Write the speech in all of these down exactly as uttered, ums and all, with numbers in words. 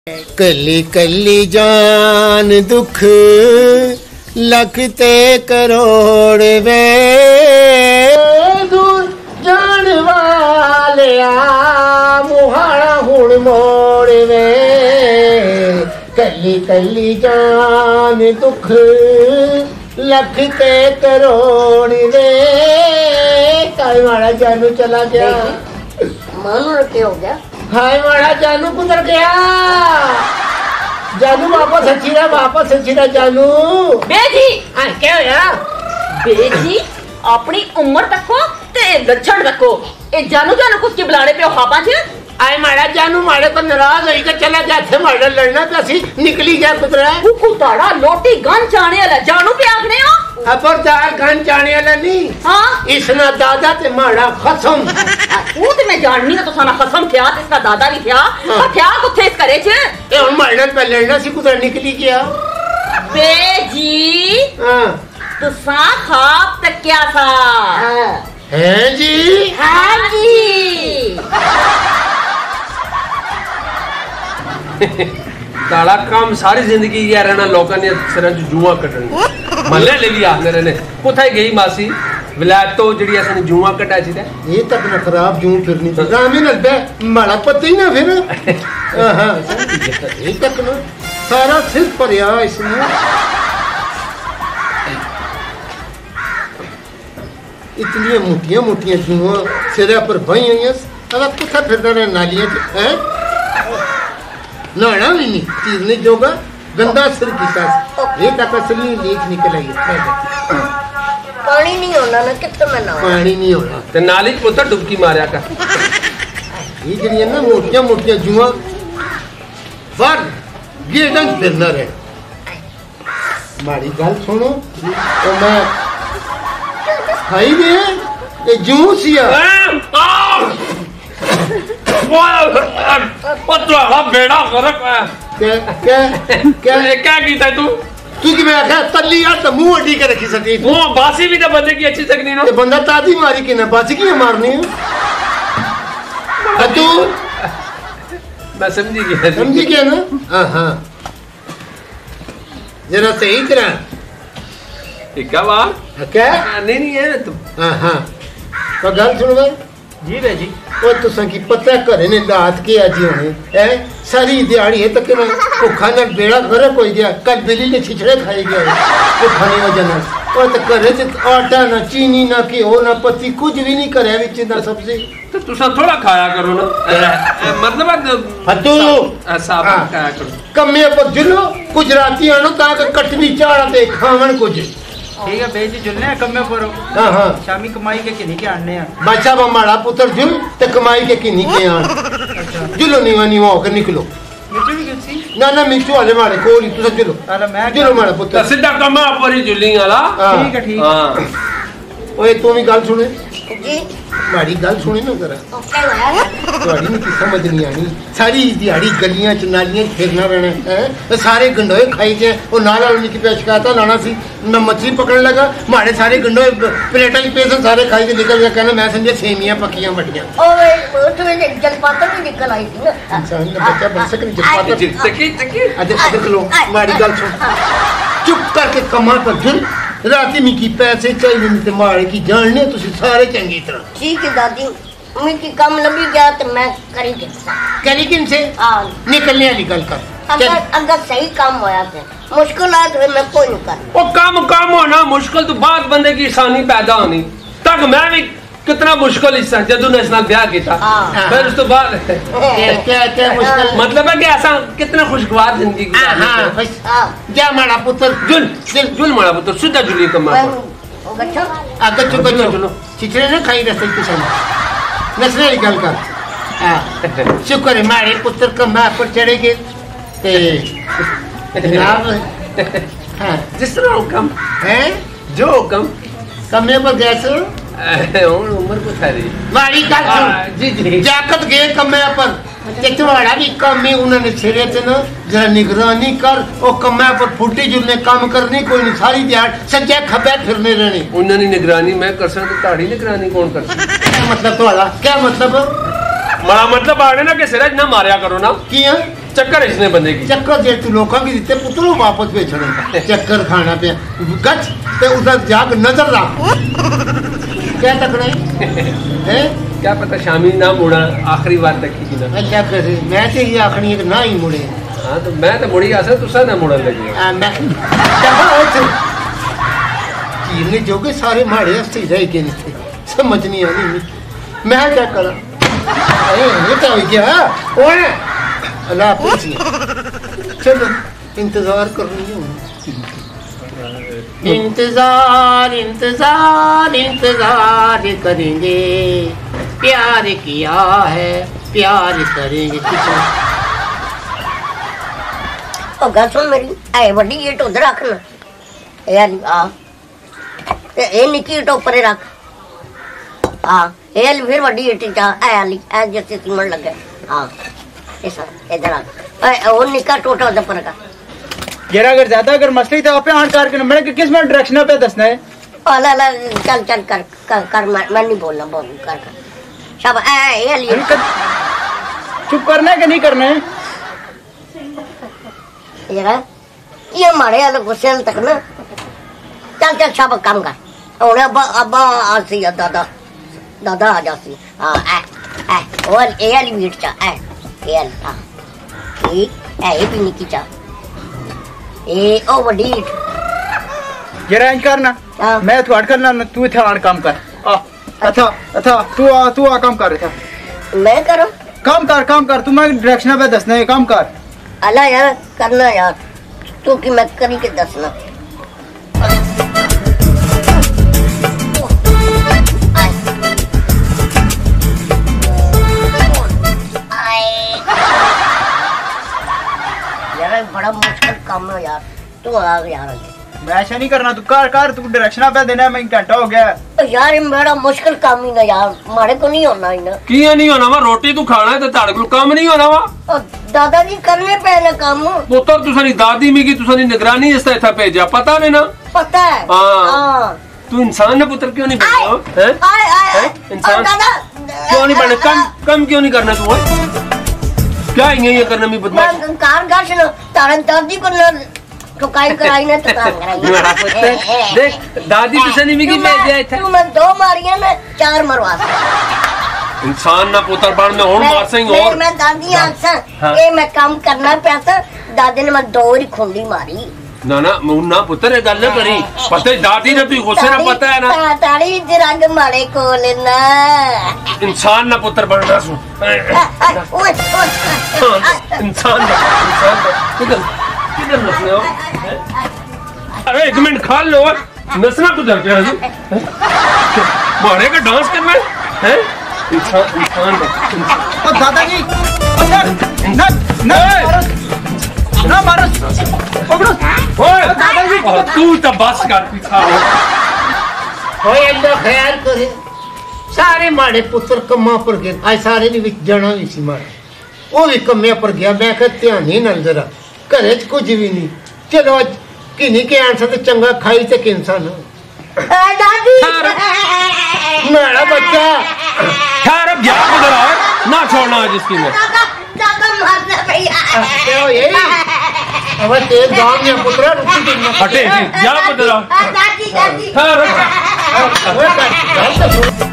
कली कली जान दुख लख ते करोड़ वे दूर जान वालिया मुहाड़ा हुण मोड़ वे कली कली जान दुख लख ते करोड़ वे काई माड़ा जानू चला गया मानो क्या हो गया। हाय माड़ा जानू कुदर गया जानू वापस अच्छीरा वापस अच्छीरा जानू बेजी हाँ क्या होया बेजी अपनी उम्र तको ते लक्षण रखो ए जानू जानू कुछ की बुलाने पे हापा छे आए माड़ा जानू माड़े को नाराज होई के चला जाथे माड़ा लड़ना पे सी निकली गया कुदरा वो कुताड़ा लोटी गन चाणे वाला जानू पे आखने हो खबरदार गन चाणे वाला नहीं हां इसना दादा ते माड़ा खसम वो ते मैं जाननी ना तो साना खसम क्या इसका दादा भी था पर क्या कुथे इस करे छे ए हुन माड़ा पे लड़ना सी कुदरा निकली गया बेजी हां तो सा खाब तक क्या था है जी हां जी काला काम सारी जिंदगी ये रहना लोगों ने सिर जुआ कटनी मल्ले ले लिया मेरे ने कुछ गई मासी विलायत तो जड़ी ऐसे जुआ कटा ची ये तक ना खराब जू फिरनी रामी न बे माड़ा पता ही ना फिर हां ये तक ना सारा सिर पर या इसमें इतनी मोटियां मोटियां जुआ सिरे पर भई हैं अब कुछ फिरदा रे नालियां हैं नाना भी नहीं चीज नहीं जोगा गंदा सिर कीता ये तक असली लीक निकल आई पानी नहीं होना ना कितना में ना पानी नहीं होना ते नाली च पुत्र डुबकी मारया कर ये जड़ी ना मोटियां मोटियां जुआ वर ये डंग फिरना रे मारी गल सुनो तो मैं खाई दे ये जू सिया बेड़ा गरक क्या क्या क्या क्या कीता तू तू कि मैं आखा तल्ली यार तो मुंह अड्डी के रखी सकी वो बासी भी तो बंदे की अच्छी सकनी ना ते बंदा तादी मारी कि ना बासी की मारनी है तू मैं समझी गया समझी गया ना हां हां जरा सही तरह ठीक है वाह क्या नहीं नहीं है तुम हां हां तो गल सुन भाई जी बेजी ओ तुसा की पता करे ने रात के आज होने है सारी दिहाड़ी है तक ना वो खाना बेड़ा घर कोई गया कल बिल्ली ने छिछड़े खाई गया वो खाने वजह ना ओ तो करे से आटा ना चीनी ना की हो ना पत्ती कुछ भी नहीं करे विच ना सब्जी तो तुसा थोड़ा खाया करो ना मतलब हतू साफ खाया करो कम्मे पर जुलो गुजराती आनो ताक कटनी चाड़ा ते खावन कुछ ठीक है बेजी जुलने कम्मे पर हां हां शामी कमाई के किनी के आने हैं बच्चा बमाड़ा पुत्र जुल ते कमाई के किनी के आन अच्छा जुलो नीवा नीवा होकर निकलो मिट्टी भी किसी ना ना मिठू वाले मारे कोली तू जुलो अरे मैं जुलो माड़ा पुत्र सीधा कमा पर ही जुली वाला ठीक है ठीक हां ओए तू भी गल सुने जी माड़ी गल सुनी ना जरा ओके होया ਤੁਹਾਡੀ ਨਹੀਂ ਸਮਝ ਨਹੀਂ ਆਣੀ ਸਾਰੀ ਦਿਹਾੜੀ ਗਲੀਆਂ ਚ ਨਾਲੀਆਂ ਚ ਫਿਰਨਾ ਰਹਿਣਾ ਹੈ ਸਾਰੇ ਗੰਡੋਏ ਖਾਈ ਜੇ ਉਹ ਨਾਲ ਵਾਲ ਨਿੱਕੀ ਪਿਆ ਸ਼ਿਕਾਇਤਾਂ ਲਾਣਾ ਸੀ ਮੈਂ ਮੱਛੀ ਪਕੜਨ ਲੱਗਾ ਮਾੜੇ ਸਾਰੇ ਗੰਡੋਏ ਪਲੇਟਾਂ 'ਚ ਪੇਸ ਸਾਰੇ ਖਾਈ ਕੇ ਨਿਕਲ ਗਿਆ ਕਹਿੰਦਾ ਮੈਂ ਸਮਝਿਆ ਸੇਮੀਆਂ ਪੱਕੀਆਂ ਵੱਡੀਆਂ ओए तो में जलपातन भी निकल आई थी ना ਇਨਸਾਨ ਦਾ ਬੱਚਾ ਬਣ ਸਕਣ ਜਸਪਾਤ तकी तकी ਅਜੇ ਅਜੇ ਖਲੋ ਮਾੜੀ ਗੱਲ ਸੁਣ ਚੁੱਪ ਕਰਕੇ ਕੰਮਾਂ ਪਰ ਜੁਲ ਰਾਤੀ ਮੀ ਕੀ ਪੈਸੇ ਚਾਹੀਦੇ ਨੇ ਤੇ ਮਾੜੇ ਕੀ ਜਾਣਨੇ ਤੁਸੀਂ ਸਾਰੇ ਚੰਗੀ ਤਰ੍ਹਾਂ ठीक है दादी मैं की कम लंबी गया तो मैं करी के करी किन से हां निकलने वाली गल कर अगर अगर सही काम होया तो मुश्किल आ तो मैं कोई नहीं कर वो काम काम होना मुश्किल तो बाद बंदे की आसानी पैदा होनी तक मैं भी कितना मुश्किल हिस्सा जदू ने इसना ब्याह किया फिर उस तो बाद क्या क्या क्या मुश्किल मतलब है कि ऐसा कितना खुशगवार जिंदगी हां हां जा माड़ा पुत्र जुल जुल जुल माड़ा पुत्र सीधा जुली कमा ओ बच्चा आगे चुको चलो चिचड़े ना खाई रस्ते के सामने नसरे की गल कर हां शुक्र है मारे पुत्र कमा पर चढ़े गए ते जनाब हां जिस तरह हुक्म है जो हुक्म कमरे पर गए सो उम्र को थारी मारी गल सुन जी जी जाकत गए कमरे पर ते तुम्हारा भी काम है उन्होंने छेड़े थे ना जरा निगरानी कर ओ कमरे पर फुटी जुलने काम करनी कोई नहीं सारी दिहाड़ सज्जे खब्बे फिरने रहने उन्होंने निगरानी मैं कर सकता ताड़ी निगरानी कौन कर सकता क्या मतलब तुम्हारा क्या मतलब बड़ा मतलब आने ना कि सिरज ना मारिया करो ना किया चक्कर इसने बंदे की चक्कर जे तू लोगों की दिते पुत्रों वापस भेजने चक्कर खाना पे गच ते उधर जाकर नजर रख क्या तक नहीं है क्या पता शामी ना मुड़ा आखिरी बार तक की ना मैं क्या कर मैं ते ये आखनी है ना ही मुड़े हां तो मैं तो मुड़ी आसा तुसा ना मुड़न लगे आ मैं चीरने जोगे सारे माड़े हस्ती रह गए नहीं समझ नहीं आनी मैं क्या करा ये क्या हो गया ओए अल्लाह पूछिए चलो इंतजार कर रही हूँ इंतजार इंतजार इंतजार करेंगे प्यार किया है प्यार करेंगे ओ गल सुन मेरी ऐ बड़ी ईट उधर रखना यार आ ते ए निकी ईट ऊपर रख हां ए फिर बड़ी ईट जा ऐ वाली ऐ जैसे सीमन लगे हां ऐसा इधर आ वो निका टोटा उधर पर का यार अगर ज्यादा अगर मसली तो आपे आन करके मैंने किस में डायरेक्शन पे दसना है अला ला चल चल कर कर, कर मैं, मैं नहीं बोलना बोल कर कर सब ऐ ये लिए चुप करना है कि नहीं करना है यार ये हमारे वाले गुस्से तक ना चल चल सब काम कर और अब अब आसी दादा दादा आ जासी हां ऐ ऐ और ए वाली मीट चा ऐ ए वाली हां ठीक ऐ भी निकी चा ए ओ बड़ी यार इंज करना मैं तू हट करना तू इथे आन काम कर आ अच्छा अच्छा तू आ तू आ काम कर था मैं करूं काम कर काम कर तू मैं डायरेक्शन पे दसना है काम कर अला यार करना यार तू कि मैं करी के दसना यार बड़ा मुश्किल काम है यार तू आ यार मैं ऐसा नहीं करना तू कर कर तू डायरेक्शन पे देना मैं घंटा हो गया तो यार ये बड़ा मुश्किल काम ही ना यार मारे को नहीं होना ही ना किया नहीं होना वा रोटी तू खाना है तो ताड़े को काम नहीं होना वा और दादाजी करने पे ना काम पुत्र तुसानी दादी मी की तुसानी निगरानी इस तरह भेजा पता नहीं ना पता है हाँ तू इंसान ने पुत्र क्यों नहीं बनना है आए आए इंसान क्यों नहीं बनना कम कम क्यों नहीं करना तू क्या ये करना मैं बदमाश मैं कार गाश ना तारन दादी को ना ठुकाई कराई ना तो काम कराई देख दादी तुसानी मी की भेजा था तू मैं दो मारियां ना चार मरवा इंसान ना पुत्र बन में और मार सही और मैं दादी आंसा ए मैं काम करना पैसा दादी ने मैं दो ही खुंडी मारी ना ना मुन ना पुत्र ये गल करी पता दादी ने तू गुस्से ना पता है ना ताड़ी रंग मारे को लेना इंसान ना पुत्र बनना सु ओए इंसान किधर किधर नसने हो अरे एक मिनट खा लो नसना किधर पे है मारे का डांस करना है इंसान इंसान ओ दादाजी ना ना ना मारो पकड़ो ओए दादाजी तू तो बस कर पीछा हो होए अल्लाह ख्याल करे सारे माड़े पुत्र कम्मा पर गए आज सारे दी विच जाना ही सी माड़े वो भी कम्मे पर गया मैं कह ध्यान नहीं नल जरा घरे च कुछ भी नहीं चलो किन्नी के आंसर तो चंगा खाई ते किंसान दादी मेरा बच्चा ठहर अब जा उधर आओ ना छोड़ना आज इसकी में दादा मारना भैया क्यों ये अब तेल दाम या पुत्रा रुकी देना हटे जा उधर आओ दादी दादी ठहर ओए कर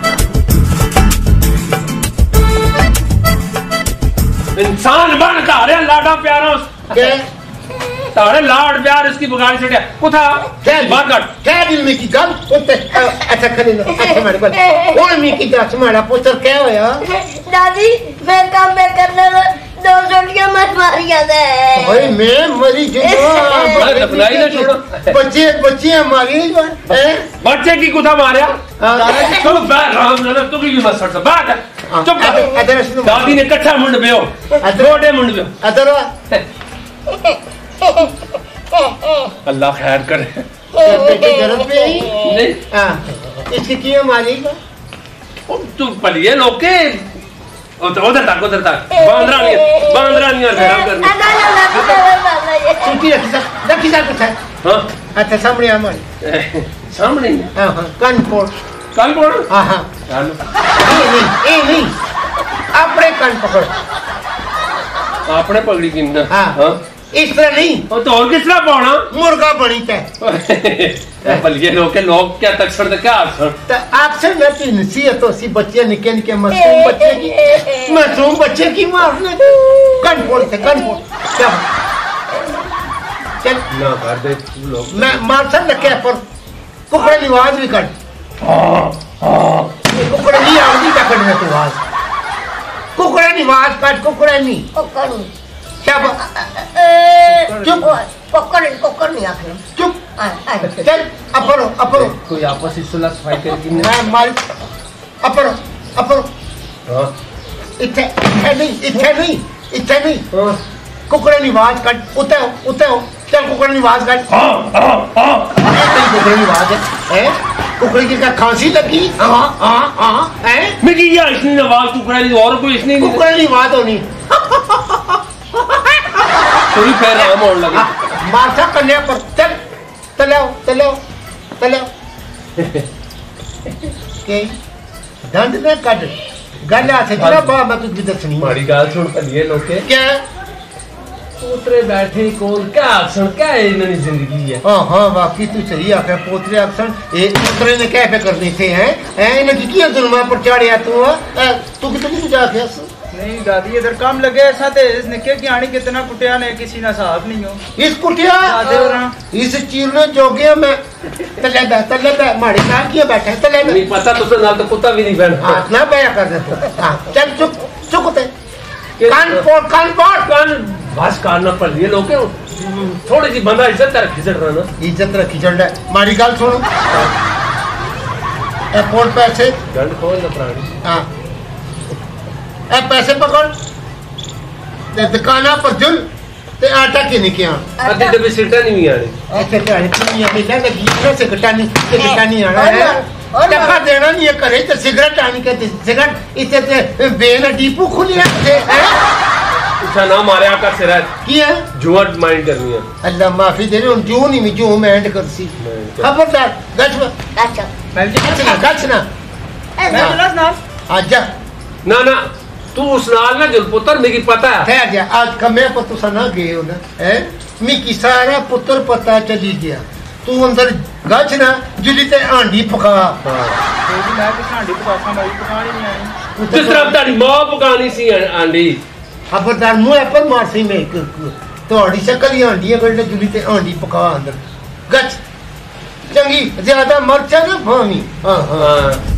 इंसान बन तारे लाडा प्यारा क्या तारे लाड प्यार इसकी बुगाड़ी छड़िया कुथा बाहर कर क्या दिल में की गल पुत्र अच्छा खड़ी ना अच्छा मेरे बल ओए मी की दस माड़ा पुत्र क्या होया दादी मैं काम में करने में दो रोटियां मत मारिया दे ओए मैं मरी जुआ अपनाई ना छोड़ो बच्चे बच्चे हमारी हैं बच्चे की कुथा मारया चलो बैठ राम दादा तू भी मत सट बैठ चुप कर दादी ने कच्चा मुंड बेओ रोटे मुंड बेओ अदर अल्लाह खैर करे बेटे गरम पे ही नहीं हां इसकी क्यों मारी तू पलिए लोके उधर तक उधर तक बांद्रा नहीं बांद्रा नहीं और खराब करनी छुट्टी रखी सक रखी सक कुछ है हां अच्छा सामने हमारे सामने हां हां कानपुर कानपुर हां हां चलो नहीं नहीं ए नहीं अपने कान पकड़ आपने पगड़ी की ना हाँ। हाँ इस तरह नहीं और तो और किस तरह पाना मुर्गा बनी तय बल्कि लोग के लोग क्या तक्षण क्या अक्षर तो आपसे मैं तो नसीहत हो सी बच्चे निके निके मासूम बच्चे की मासूम बच्चे की मारने कन फोड़ते कन फोड़ क्या चल ना कर दे तू लोग मैं मार सकता क्या पर कुकड़े की आवाज भी कर कुकड़े की आवाज क्या करने तू आवाज कुकड़े की आवाज काट कुकड़े नहीं कोकड़ क्या चुप कोकड़ कोकड़ नहीं आखिर चुप आ, आ। चल अपरो अपरो कोई आपस में सुलह सफाई करके मैं मार अपरो अपरो हाँ इथे इथे नहीं इथे नहीं इथे नहीं हाँ कुकड़े की आवाज काट उते उते चल कुकड़े की आवाज काट हाँ हाँ हाँ तेरी कुकड़े की आवाज है हैं कुकड़े की क्या खांसी लगी हाँ हाँ हाँ हैं मैं की या इसने आवाज टुकड़ा नहीं और कोई इसने नहीं कुकड़े की आवाज होनी थोड़ी पैर आम होने लगे मारता कन्या पर चल चलो चलो चलो के दंड ने कट गल आसे जरा बा मैं तुझे दसनी मारी गाल सुन पलिए लोग के क्या उतरे बैठे कौन क्या अक्षर क्या है इन्होंने जिंदगी है हाँ हाँ वाकई तू सही आखे पोतरे अक्सर एक दूसरे ने क्या पे करने थे हैं हैं इन्हें की किया जुल्मा पर चढ़िया तू है तू कितनी जाके नहीं दादी इधर काम लगे ऐसा थे इसने क्या कि आनी कितना कुटिया ने किसी ना साहब नहीं हो इस कुटिया दादे हो रहा इस चीर ने जोगिया में तले बे तले बे मारे का किया बैठे तले बे नहीं पता तुझे नाल तो कुत्ता भी नहीं बैठ हाथ ना बया कर दे तू हां चल चुप चुप होते कान पोड़ कान पोड़ कान बस कान पड़ रही है लोग के थोड़ी सी बंदा इज्जत कर खिचड़ रहा ना इज्जत रखी चल रहा मारी गाल सुनो ए पोड़ पैसे गंड खोल ना प्राणी हां ए पैसे पकड़ ते दुकाना पर जुल ते आटा की निकिया अभी तो भी सीटा नहीं आ रही ऐसे तो है तुम ये मिला के गीठे से कटानी से कटानी आना है टका देना नहीं है करे तो सिगरेट आनी के सिगरेट इसे ते बेन डीपू खुली है अच्छा ना मारे आका सिर है की है जुआट माइंड करनी है अल्लाह माफी दे रहे जो नहीं मैं जो मैं एंड कर सी खबरदार गच अच्छा मैं जी गच ना गच ना मैं बोला ना आजा ना ना तू उस नाल ना जुल पुत्र मेरी पता है ठहर जा आज कमे पर तू सना गए हो ना है मिकी सारा पुत्र पता चली गया तू अंदर गच ना जुली ते आंडी पका जी मैं किस हांडी पकासा मारी पकानी नहीं आई जिस तरह तारी मां पकानी सी आंडी खबरदार मुंह पर मार सी मैं तोड़ी शक्ल ही आंडी है गड्ढे जुली ते आंडी पका अंदर गच चंगी ज्यादा मरचा ना भावी हां हां